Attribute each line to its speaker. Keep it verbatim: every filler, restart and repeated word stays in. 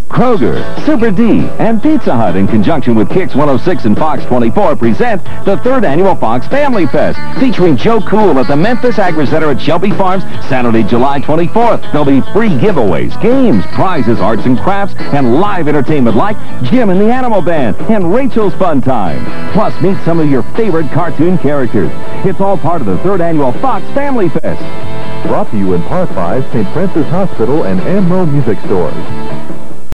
Speaker 1: Kroger, Super D, and Pizza Hut, in conjunction with Kix one oh six and Fox twenty-four, present the third annual Fox Family Fest, featuring Joe Cool at the Memphis Agri Center at Shelby Farms, Saturday, July twenty-fourth. There'll be free giveaways, games, prizes, arts and crafts, and live entertainment like Jim and the Animal Band and Rachel's Fun Time. Plus, meet some of your favorite cartoon characters. It's all part of the third annual Fox Family Fest.
Speaker 2: Brought to you in part by Saint Francis Hospital and Amro Music Stores.